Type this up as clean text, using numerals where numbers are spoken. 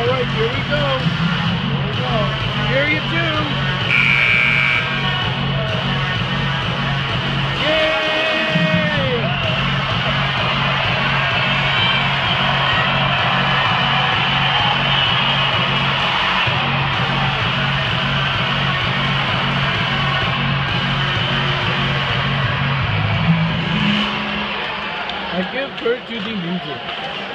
right, here we go. Here we go. Period 2. Yay! I give birth to the music.